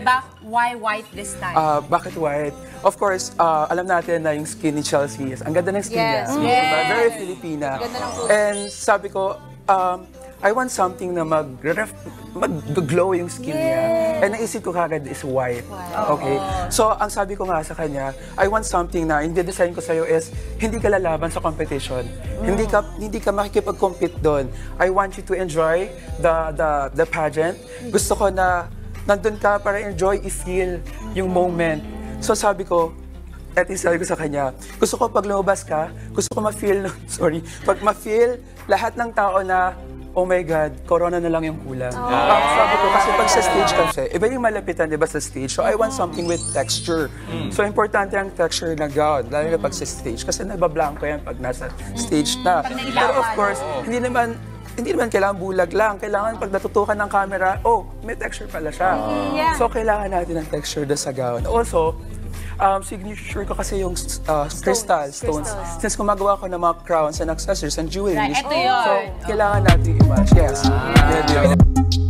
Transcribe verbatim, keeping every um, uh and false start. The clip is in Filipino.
ba? Why white this time? Uh, bakit white? Of course, uh, alam natin na yung skin ni Chelsea is, ang ganda ng skin Yes. niya. Yes. Diba? Very Filipina. Ganda ng kulay. And sabi ko, um, I want something na mag-glow yung skin niya. And naisip ko kagad is white. Okay? So, ang sabi ko nga sa kanya, I want something na, yung design ko sa'yo is, hindi ka lalaban sa competition. Hindi ka hindi ka makikipag-compete doon. I want you to enjoy the, the, the pageant. Gusto ko na nandun ka para enjoy, i-feel yung moment. So sabi ko, at least sabi ko sa kanya, gusto ko pag lumabas ka, gusto ko ma-feel, sorry, pag ma-feel lahat ng tao na, oh my God, corona na lang yung kulang. Oh. Um, sabi ko, kasi pag sa stage kasi, iba yung malapitan, di ba, sa stage. So I want something with texture. Mm. So importante ang texture ng gown, lalo na pag sa stage. Kasi nabablanko yan pag nasa stage na. Pero of course, hindi naman, hindi naman kailangan bulag lang. Kailangan pag natutukan ng camera, oh, may texture pala siya. Yeah. So, kailangan natin ng texture doon sa gown. Also, um, signature ko kasi yung uh, crystal stones. Crystals. Since gumagawa ko ng mga crowns and accessories and jewelry. Right, ito yun. So, kailangan natin i-match. Yes. Yeah. Yeah.